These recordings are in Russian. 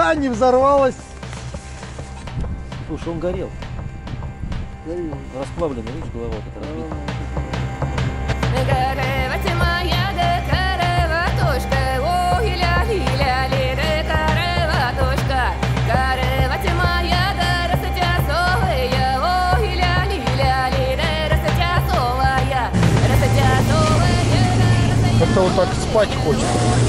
не взорвалась. Слушай, он горел. Горел. Расплавленный, видишь, голова вот эта разбита. Как-то вот так спать хочется.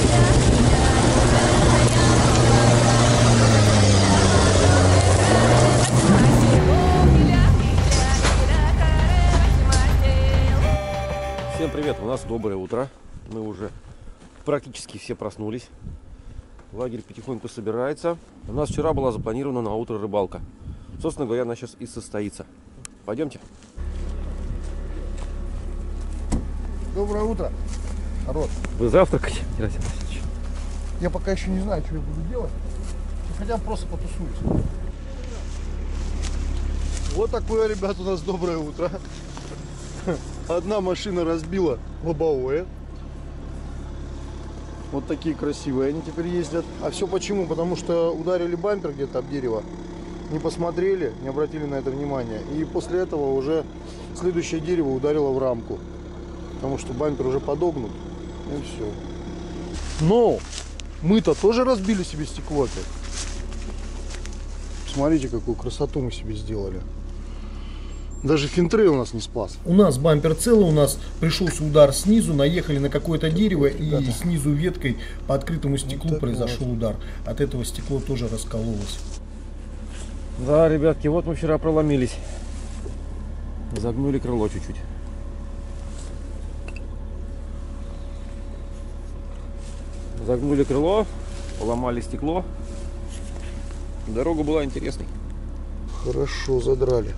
Всем привет, у нас доброе утро. Мы уже практически все проснулись. Лагерь потихоньку собирается. У нас вчера была запланирована на утро рыбалка. Собственно говоря, она сейчас и состоится. Пойдемте. Доброе утро, народ. Вы завтракаете, Герасим Васильевич? Я пока еще не знаю, что я буду делать. Хотя просто потусуюсь. Вот такое, ребят, у нас доброе утро. Одна машина разбила лобовое. Вот такие красивые они теперь ездят. А все почему? Потому что ударили бампер где-то об дерево. Не посмотрели, не обратили на это внимания. И после этого уже следующее дерево ударило в рамку. Потому что бампер уже подогнут. И все. Но мы-то тоже разбили себе стекло опять. Смотрите, какую красоту мы себе сделали. Даже финтрей у нас не спас. У нас бампер целый, у нас пришелся удар снизу, наехали на какое-то дерево, и снизу веткой по открытому стеклу вот произошел удар. От этого стекло тоже раскололось. Да, ребятки, вот мы вчера проломились. Загнули крыло чуть-чуть. Загнули крыло, поломали стекло. Дорога была интересной. Хорошо задрали.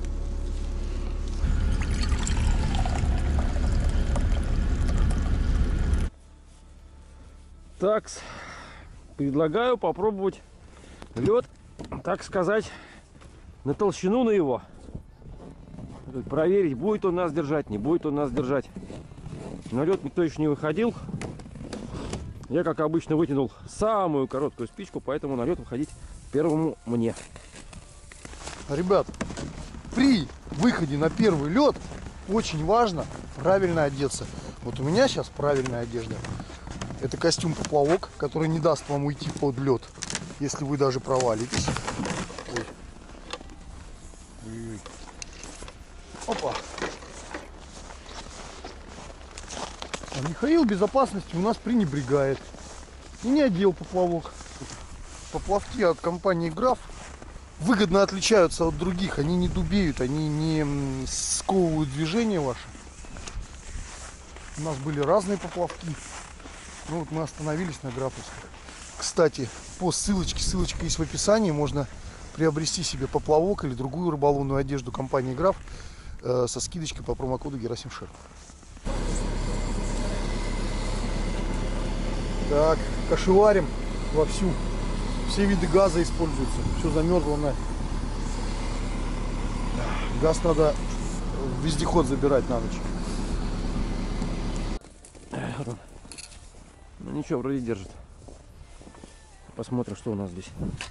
Так, предлагаю попробовать лед, так сказать, на толщину на его. Проверить, будет он нас держать, не будет он нас держать. На лед никто еще не выходил. Я, как обычно, вытянул самую короткую спичку, поэтому на лед выходить первому мне. Ребят, при выходе на первый лед очень важно правильно одеться. Вот у меня сейчас правильная одежда. Это костюм-поплавок, который не даст вам уйти под лед, если вы даже провалитесь. Ой. Ой. Опа. А Михаил безопасностью у нас пренебрегает. И не одел поплавок. Поплавки от компании Граф выгодно отличаются от других. Они не дубеют, они не сковывают движение ваше. У нас были разные поплавки. Ну вот мы остановились на графовских. Кстати, по ссылочка есть в описании, можно приобрести себе поплавок или другую рыболовную одежду компании Граф со скидочкой по промокоду Герасимшер. Так, кашеварим вовсю. Все виды газа используются. Все замерзло нафиг. Газ надо в вездеход забирать на ночь. Ну ничего, вроде держит. Посмотрим, что у нас здесь.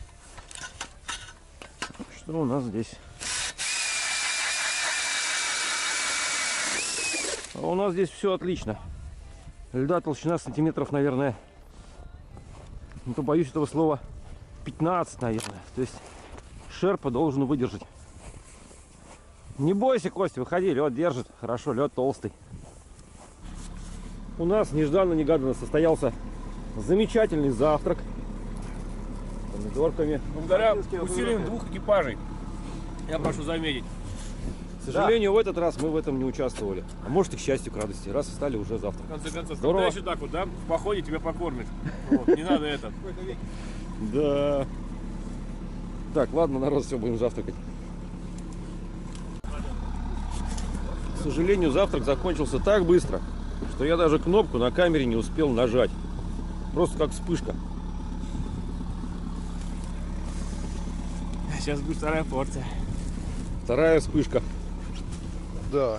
Что у нас здесь? А у нас здесь все отлично. Льда толщина сантиметров, наверное, ну, то боюсь этого слова, 15, наверное. То есть шерпа должен выдержать. Не бойся, Костя, выходи, лед держит. Хорошо, лед толстый. У нас нежданно-негаданно состоялся замечательный завтрак с помидорками. Благодаря усилиям 2 экипажей, я прошу заметить. К сожалению, в этот раз мы в этом не участвовали. А может и к счастью, к радости. Раз встали уже завтрак. В конце концов, здорово. когда еще так вот, да? В походе тебя покормят. Вот, не надо это. Да. Так, ладно, народ, все, будем завтракать. К сожалению, завтрак закончился так быстро, что я даже кнопку на камере не успел нажать. Просто как вспышка. Сейчас будет вторая порция. Вторая вспышка. Да.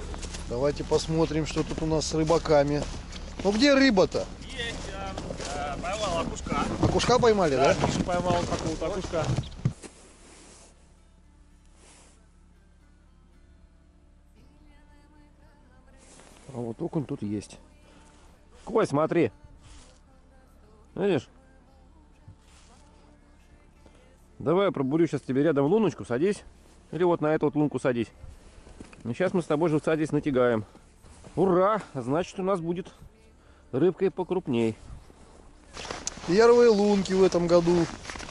Давайте посмотрим, что тут у нас с рыбаками. Ну где рыба-то? Есть, да. Да, поймал окушка. Окушка поймали, да? Миша поймал какого-то окушка. А вот окунь тут есть. Кой, смотри. Видишь? Давай я пробурю сейчас тебе рядом луночку, садись. Или вот на эту вот лунку садись. И сейчас мы с тобой живца здесь натягаем. Ура! Значит, у нас будет рыбка и покрупней. Первые лунки в этом году.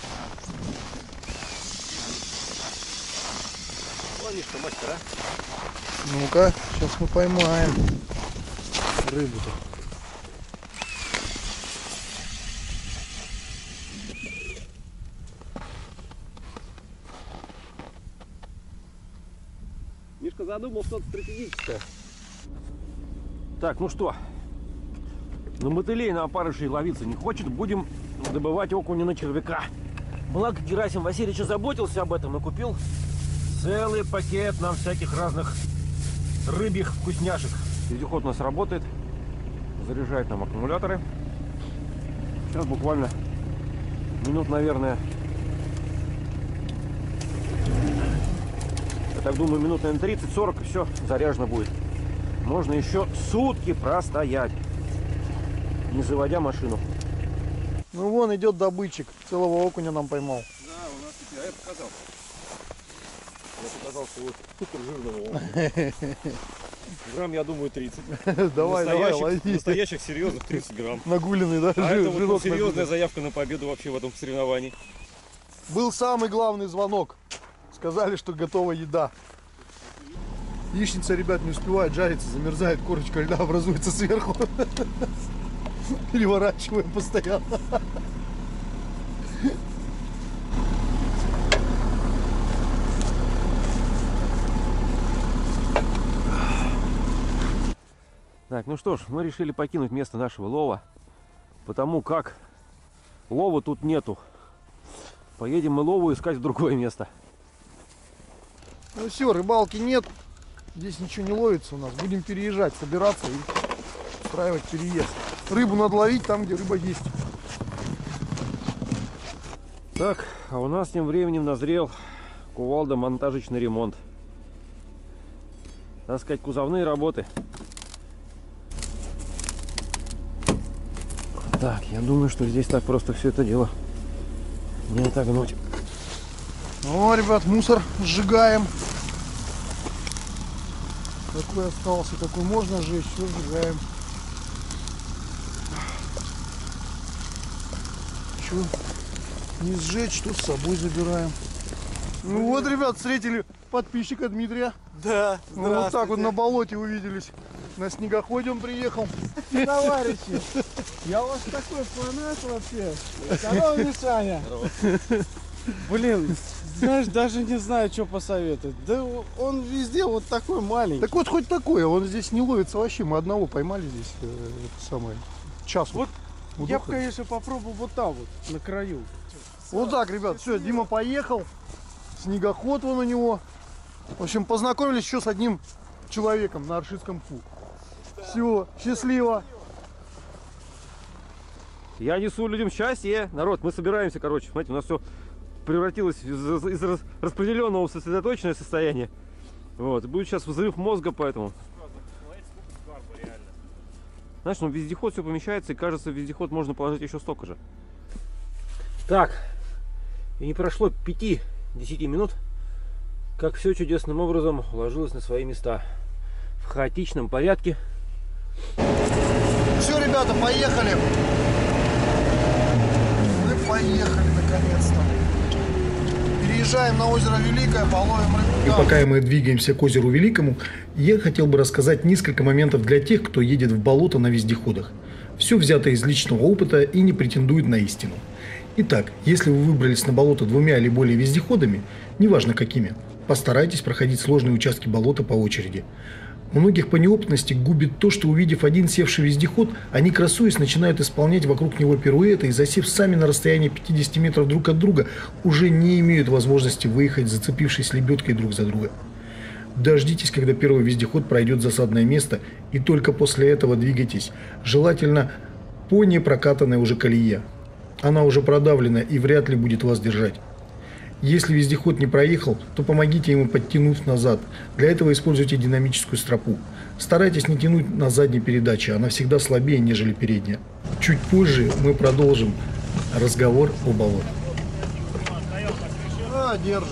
Ловишь, что, мастер, а? Ну-ка, сейчас мы поймаем рыбу-то. Мишка задумал что-то стратегическое. Так, ну что? На мотылей, на опарышей ловиться не хочет. Будем добывать окуня на червяка. Благо Герасим Васильевич заботился об этом и купил целый пакет нам всяких разных рыбьих вкусняшек. Вездеход у нас работает. Заряжает нам аккумуляторы. Сейчас буквально минут, наверное, я так думаю, минут, наверное, 30-40, и все, заряжено будет. Можно еще сутки простоять, не заводя машину. Ну вон идет добытчик. Целого окуня нам поймал. Да, у нас теперь, а я показал. Я показал свой супер жирного. Грамм, я думаю, 30. Давай, лови. Настоящих серьезных 30 грамм. Нагуленный, да? А это вот Жирок серьезная нагуленный. заявка на победу вообще в этом соревновании. Был самый главный звонок. Сказали, что готова еда. Яичница, ребят, не успевает жариться, замерзает, корочка льда образуется сверху. Переворачиваем постоянно. Так, ну что ж, мы решили покинуть место нашего лова, потому как лова тут нету. Поедем мы лову искать в другое место. Ну все, рыбалки нет. Здесь ничего не ловится у нас. Будем переезжать, собираться и устраивать переезд. Рыбу надо ловить там, где рыба есть. Так, а у нас тем временем назрел кувалдо-монтажечный ремонт. Так сказать, кузовные работы. Так, я думаю, что здесь так просто все это дело не отогнуть. О, ребят, мусор сжигаем. Какой остался, такой можно сжечь, все сжигаем. Че, не сжечь, что с собой забираем. Ну вот, ребят, встретили подписчика Дмитрия. Да, Мы вот так вот на болоте увиделись. На снегоходе он приехал. товарищи, я у вас такой фанат вообще. Здорово, Мишаня. Блин, знаешь, даже не знаю, что посоветовать. Да он везде вот такой маленький. Так вот, хоть такое, он здесь не ловится вообще. Мы одного поймали здесь, это самое, час. Вот я бы, удохали. конечно, попробовал вот там вот, на краю. Вот так, ребят, все, Дима поехал. Снегоход вон у него. В общем, познакомились еще с одним человеком на Аршитском Пу. Все, счастливо. Я несу людям счастье. Народ, мы собираемся, короче. Смотрите, у нас все превратилось из распределенного в сосредоточенное состояние. Вот. Будет сейчас взрыв мозга, поэтому. Знаешь, ну вездеход все помещается, и кажется, в вездеход можно положить еще столько же. Так. И не прошло 5-10 минут, как все чудесным образом уложилось на свои места. В хаотичном порядке. Все, ребята, поехали. Мы поехали наконец-то. Переезжаем на озеро Великое, половим рыбу. И пока мы двигаемся к озеру Великому, я хотел бы рассказать несколько моментов для тех, кто едет в болото на вездеходах. Все взято из личного опыта и не претендует на истину. Итак, если вы выбрались на болото 2 или более вездеходами, неважно какими, постарайтесь проходить сложные участки болота по очереди. Многих по неопытности губит то, что, увидев один севший вездеход, они, красуясь, начинают исполнять вокруг него пируэты и, засев сами на расстоянии 50 метров друг от друга, уже не имеют возможности выехать, зацепившись лебедкой друг за друга. Дождитесь, когда первый вездеход пройдет засадное место, и только после этого двигайтесь. Желательно по непрокатанной уже колее. Она уже продавлена и вряд ли будет вас держать. Если вездеход не проехал, то помогите ему подтянуть назад. Для этого используйте динамическую стропу. Старайтесь не тянуть на задней передаче, она всегда слабее, нежели передняя. Чуть позже мы продолжим разговор о болоте. Держит.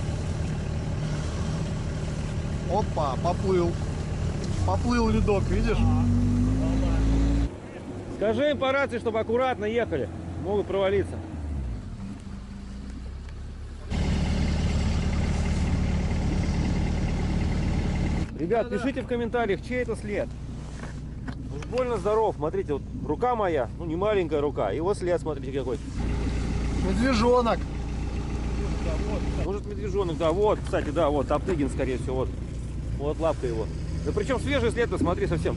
Опа, поплыл. Поплыл ледок, видишь? Скажи им по рации, чтобы аккуратно ехали. Могут провалиться. Ребят, пишите в комментариях, чей это след. Уж больно здоров. Смотрите, вот рука моя, ну не маленькая рука. И вот след, смотрите какой. Медвежонок. Может медвежонок, да, вот, кстати, да, вот, Топтыгин, скорее всего, вот. Вот лапка его. Да причем свежий след, посмотри, совсем.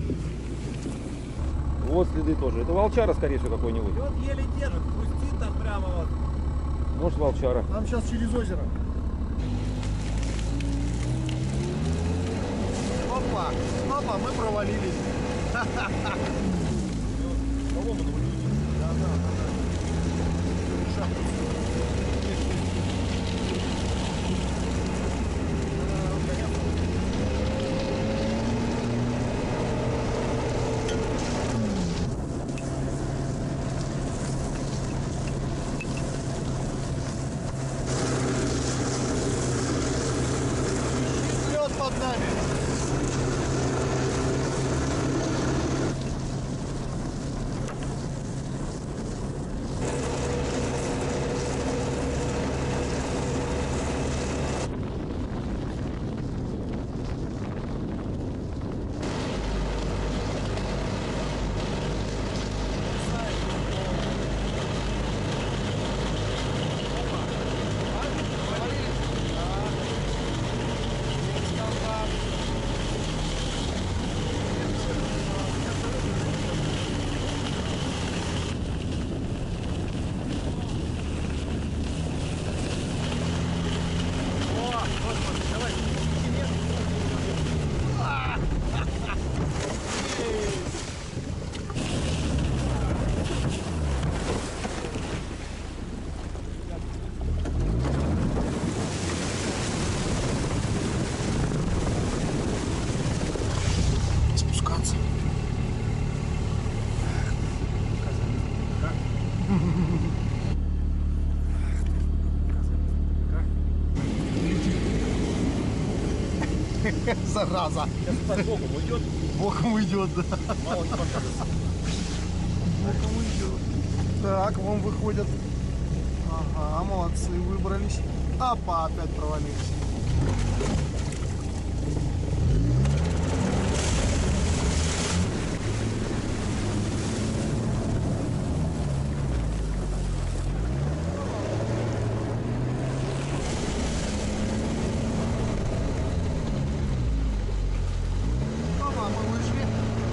Вот следы тоже. Это волчара, скорее всего, какой-нибудь. Вот еле держит, пусти там прямо вот. Может, волчара. Там сейчас через озеро. Опа, опа, мы провалились. Лед под нами. Зараза. Сейчас боком уйдет. Боком уйдет, да. Мало не покажется. Боком уйдет. Так, вон выходят. Ага, молодцы, выбрались. Опа, опять провалились. Опа, мы вышли.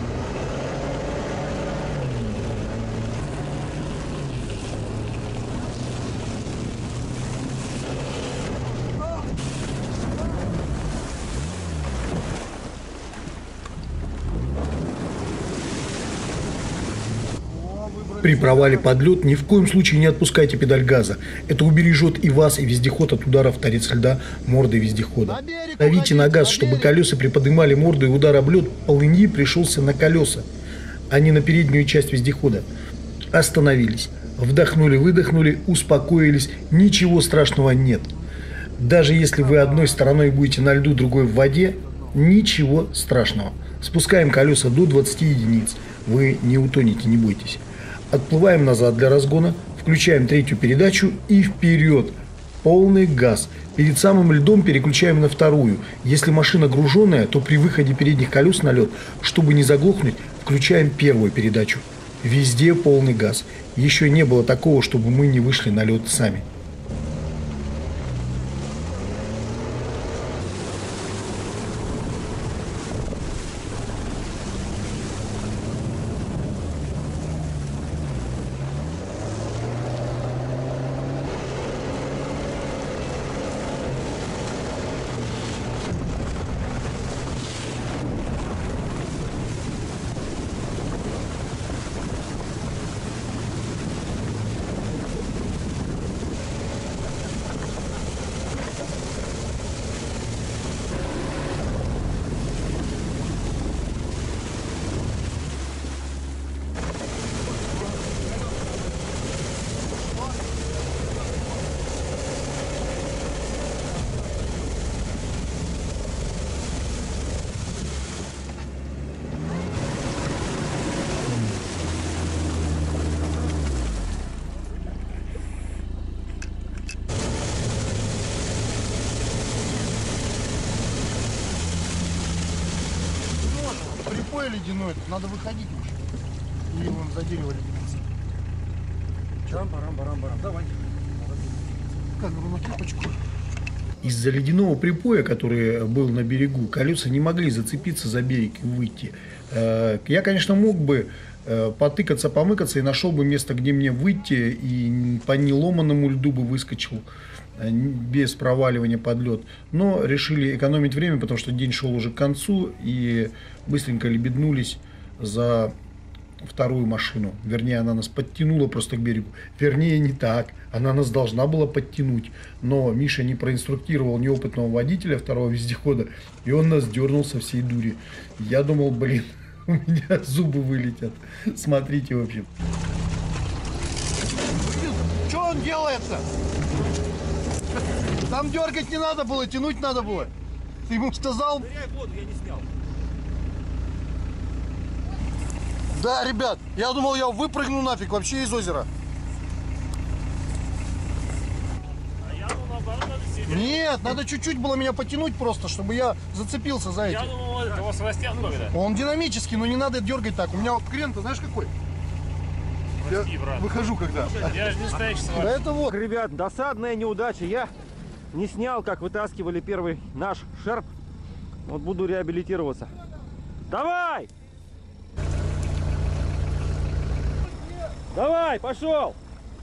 При провале под лед ни в коем случае не отпускайте педаль газа. Это убережет и вас, и вездеход от ударов торец льда мордой вездехода. Давите на газ, чтобы колеса приподнимали морду, и удар об лед полыньи пришелся на колеса, а не на переднюю часть вездехода. Остановились. Вдохнули-выдохнули, успокоились. Ничего страшного нет. Даже если вы одной стороной будете на льду, другой в воде, ничего страшного. Спускаем колеса до 20 единиц. Вы не утонете, не бойтесь. Отплываем назад для разгона, включаем третью передачу и вперед. Полный газ. Перед самым льдом переключаем на вторую. Если машина груженная, то при выходе передних колес на лед, чтобы не заглохнуть, включаем первую передачу. Везде полный газ. Еще не было такого, чтобы мы не вышли на лед сами. припой ледяной, тут надо выходить уже. Или вон за дерево ледениться. Барам. Давай. Камеру на тряпочку. Из-за ледяного припоя, который был на берегу, колеса не могли зацепиться за берег и выйти. Я, конечно, мог бы потыкаться, помыкаться и нашел бы место, где мне выйти, и по неломанному льду бы выскочил без проваливания под лед. Но решили экономить время, потому что день шел уже к концу, и быстренько лебеднулись за вторую машину. Вернее, она нас подтянула просто к берегу. Вернее, не так. Она нас должна была подтянуть. Но Миша не проинструктировал неопытного водителя второго вездехода, и он нас дернул со всей дури. Я думал, блин, у меня зубы вылетят. Смотрите, в общем. Что он делает-то? Там дергать не надо было, тянуть надо было. Ты ему сказал? Ныряй в воду, я не снял. Да, ребят, я думал, я выпрыгну нафиг вообще из озера. А я думал, наоборот, надо сидеть. Нет, надо чуть-чуть было меня потянуть просто, чтобы я зацепился за Я эти. думал, это у вас растянут когда. Он динамический, но не надо дергать так. У меня вот крен-то знаешь какой? Прости, брат. Выхожу когда. Я же не настоящий с Да вами. это вот. Ребят, досадная неудача. Я не снял, как вытаскивали первый наш шерп. Вот буду реабилитироваться. Давай! Давай, пошел!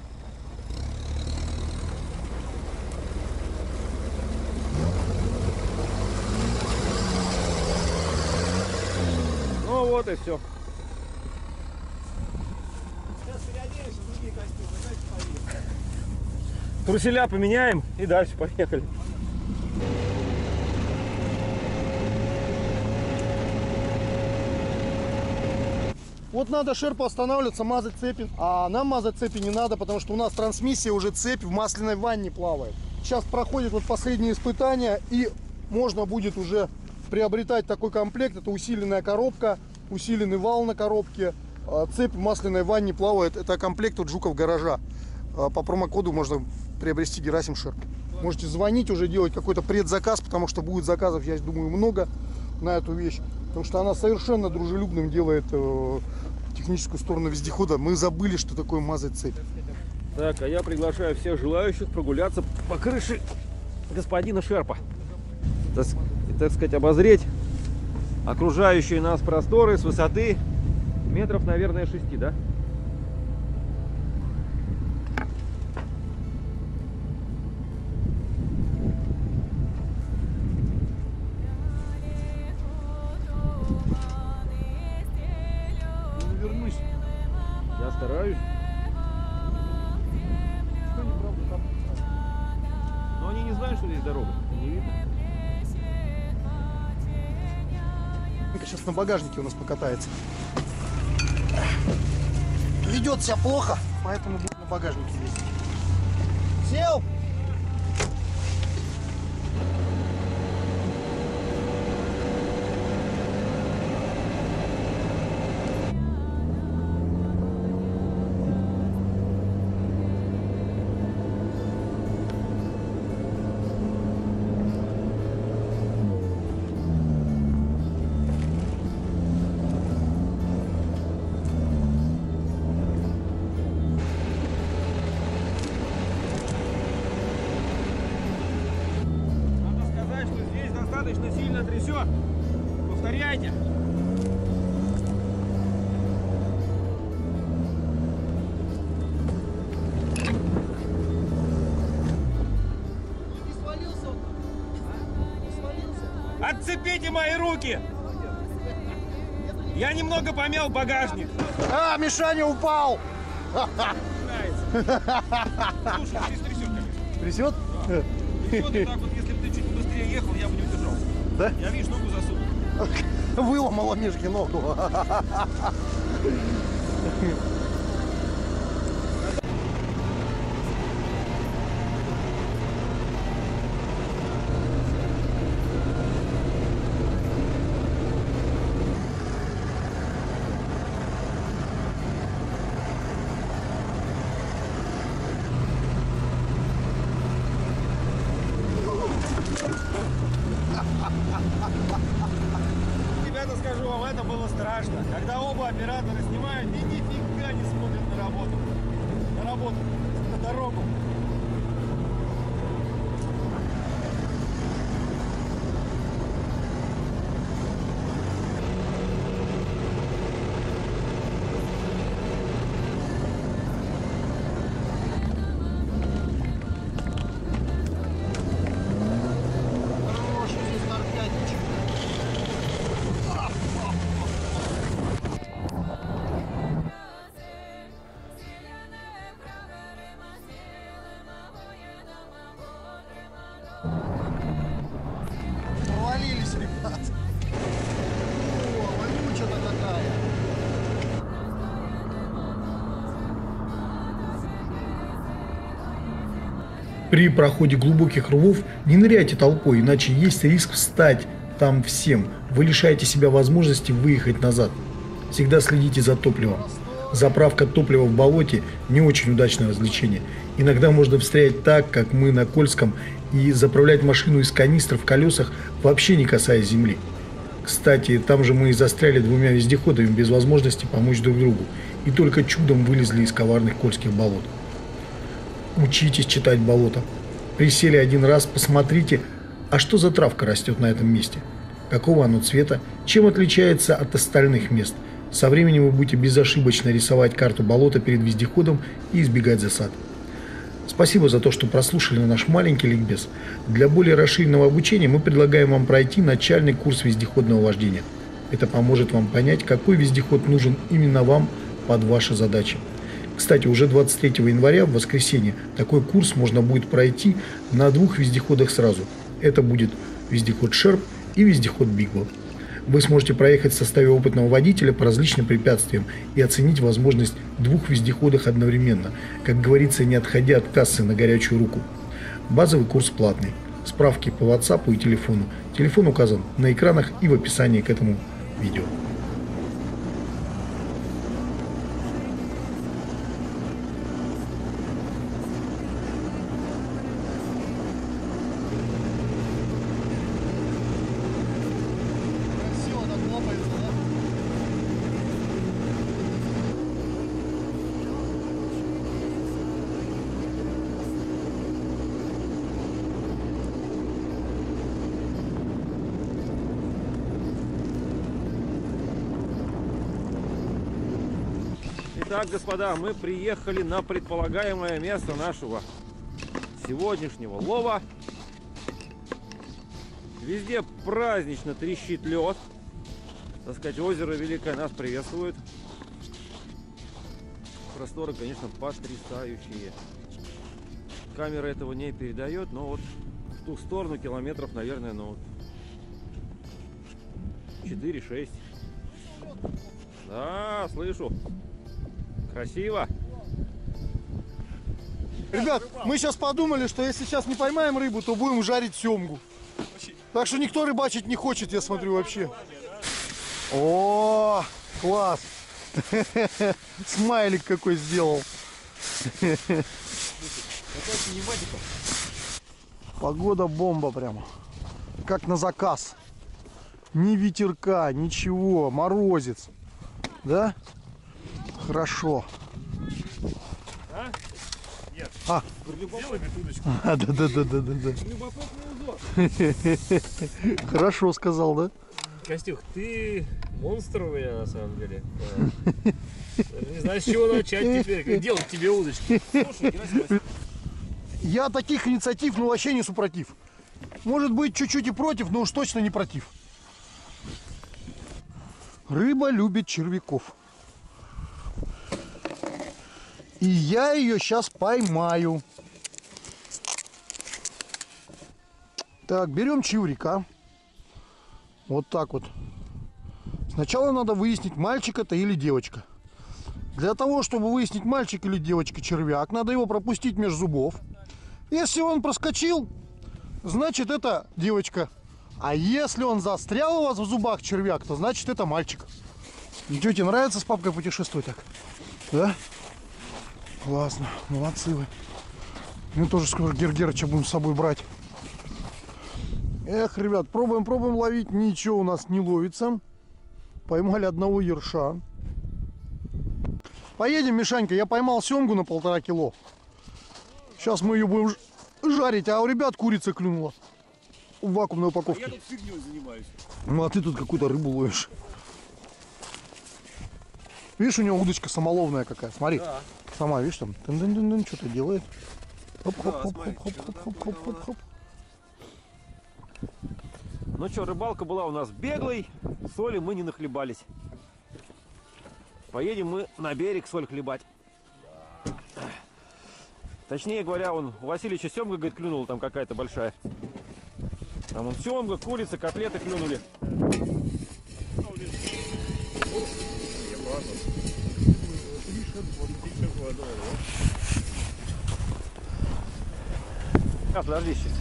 Ну вот и все. Труселя поменяем и дальше поехали. Вот надо шерпу останавливаться, мазать цепи. А нам мазать цепи не надо, потому что у нас трансмиссия уже цепь в масляной ванне плавает. Сейчас проходит вот последние испытания, и можно будет уже приобретать такой комплект. Это усиленная коробка, усиленный вал на коробке. Цепь в масляной ванне плавает. Это комплект от Жуков гаража. По промокоду можно приобрести Герасим Шерп. Можете звонить, уже делать какой-то предзаказ, потому что будет заказов, я думаю, много на эту вещь. Потому что она совершенно дружелюбным делает техническую сторону вездехода. Мы забыли, что такое мазать цепь. Так, а я приглашаю всех желающих прогуляться по крыше господина Шерпа. Так сказать, обозреть окружающие нас просторы с высоты метров, наверное, 6, да? Не вернусь. Я стараюсь. Что неправда там? Но они не знают, что здесь дорога. Не видно. Сейчас на багажнике у нас покатается. Ведет себя плохо, поэтому будет на багажнике ездить. Сел! Надо сказать, что здесь достаточно сильно трясет. Повторяйте. Отцепите мои руки! Я немного помял багажник. А, Мишаня упал! Слушай, здесь трясет, конечно. Трясет? Трясет, и так вот, если бы ты чуть быстрее ехал, я бы не удержал. Да? Я, видишь, ногу засунул. Выломала Мишке ногу. Ребята, скажу вам, это было страшно. Когда оба оператора снимают и нифига не смотрят на работу. На дорогу. Провалились, ребят. О, вонючая-то какая. При проходе глубоких рвов не ныряйте толпой, иначе есть риск встать там всем. Вы лишаете себя возможности выехать назад. Всегда следите за топливом. Заправка топлива в болоте не очень удачное развлечение. Иногда можно встрять так, как мы на Кольском, и заправлять машину из канистр в колесах, вообще не касаясь земли. Кстати, там же мы и застряли двумя вездеходами без возможности помочь друг другу. И только чудом вылезли из коварных кольских болот. Учитесь читать болото. Присели один раз, посмотрите, а что за травка растет на этом месте? Какого оно цвета? Чем отличается от остальных мест? Со временем вы будете безошибочно рисовать карту болота перед вездеходом и избегать засад. Спасибо за то, что прослушали наш маленький ликбез. Для более расширенного обучения мы предлагаем вам пройти начальный курс вездеходного вождения. Это поможет вам понять, какой вездеход нужен именно вам под ваши задачи. Кстати, уже 23 января, в воскресенье, такой курс можно будет пройти на 2 вездеходах сразу. Это будет вездеход Шерп и вездеход Бигбо. Вы сможете проехать в составе опытного водителя по различным препятствиям и оценить возможность 2 вездеходах одновременно, как говорится, не отходя от кассы на горячую руку. Базовый курс платный. Справки по WhatsApp и телефону. Телефон указан на экранах и в описании к этому видео. Красиво так лопается, да? Итак, господа, мы приехали на предполагаемое место нашего сегодняшнего лова. Везде празднично трещит лед. Так сказать, озеро Великое нас приветствует. Просторы, конечно, потрясающие. Камера этого не передает, но вот в ту сторону километров, наверное, ну 4-6. Да, слышу. Красиво. Ребят, мы сейчас подумали, что если сейчас не поймаем рыбу, то будем жарить семгу. Так что никто рыбачить не хочет, я смотрю, вообще. О, класс. Смайлик какой сделал. Погода бомба прямо. Как на заказ. Ни ветерка, ничего, морозец. Да? Хорошо. Нет. А. Сделай удочку. Да. Хорошо сказал, да? Костюх, ты монстр у меня на самом деле. Даже не знаю, с чего начать теперь. Как делать тебе удочки? Слушай, Герасим, Я таких инициатив, ну, вообще не супротив. Может быть, чуть-чуть и против, но уж точно не против. Рыба любит червяков. И я ее сейчас поймаю. Так, берем чурика. Вот так вот. Сначала надо выяснить, мальчик это или девочка. Для того, чтобы выяснить, мальчик или девочка червяк, надо его пропустить между зубов. Если он проскочил, значит это девочка. А если он застрял у вас в зубах червяк, то значит это мальчик. Тете нравится с папкой путешествовать так? Да? Классно, молодцы вы. Мы тоже скоро Гергерыча будем с собой брать. Эх, ребят, пробуем ловить. Ничего у нас не ловится. Поймали одного ерша. Поедем, Мишанька, я поймал семгу на 1,5 кило. Сейчас мы ее будем жарить, а у ребят курица клюнула. В вакуумной упаковке. Я тут фигней занимаюсь. Ну а ты тут какую-то рыбу ловишь. Видишь, у него удочка самоловная какая. Смотри. Да. Сама, видишь, там тын-тын-тын-тын, что-то делает. Да, смотри, Хоп-хоп-хоп-хоп-хоп-хоп-хоп-хоп. Ну что, рыбалка была у нас беглой, соли мы не нахлебались. Поедем мы на берег соль хлебать. Точнее говоря, у Васильевича семга, говорит, клюнула там какая-то большая. Там он семга, курица, котлеты клюнули. Подожди сейчас.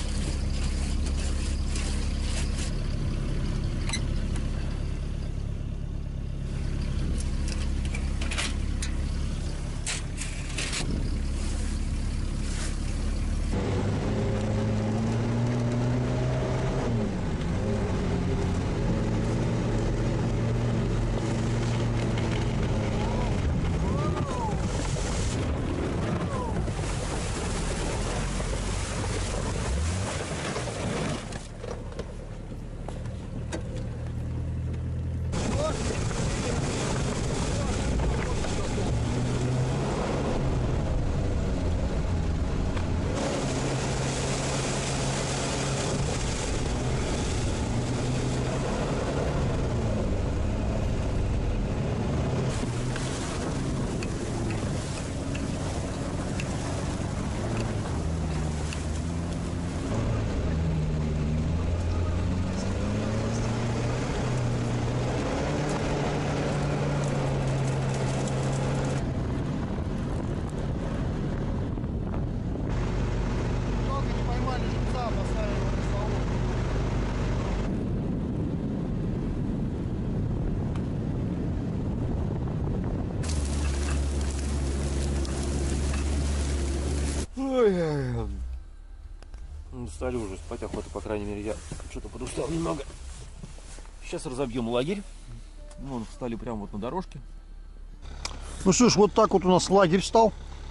Стали уже спать охота, по крайней мере, я что-то подустал немного. Сейчас разобьем лагерь. Вон, встали прямо вот на дорожке. Ну что ж, вот так вот у нас лагерь стал.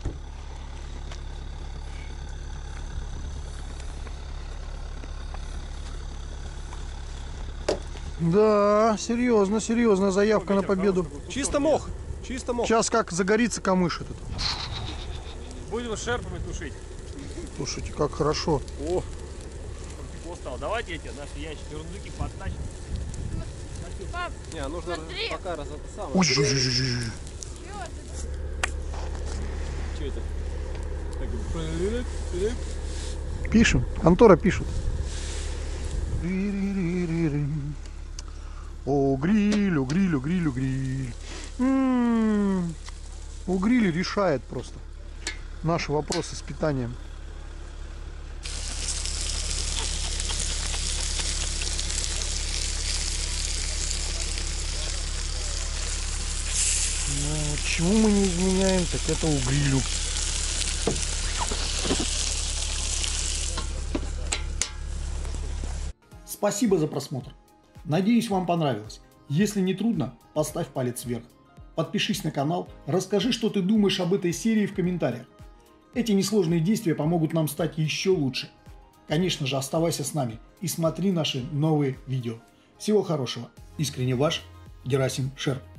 Да, серьезно, серьезная заявка на победу. Чисто мох. Чисто мох. Сейчас как загорится камыш этот. Будем с шерпами тушить. Слушайте, как хорошо. О, тепло стало. Давайте эти наши ящики, рундуки подтащим. Не, нужно пока раз это самое. Ой-ой-ой-ой-ой. Что это? Пишем, контора пишет. О, гриль, о, гриль, о, гриль, о, гриль. О, гриль решает просто наши вопросы с питанием. Чему мы не изменяем, так это угрилю. Спасибо за просмотр. Надеюсь, вам понравилось. Если не трудно, поставь палец вверх. Подпишись на канал, расскажи, что ты думаешь об этой серии в комментариях. Эти несложные действия помогут нам стать еще лучше. Конечно же, оставайся с нами и смотри наши новые видео. Всего хорошего. Искренне ваш Герасим Шерп.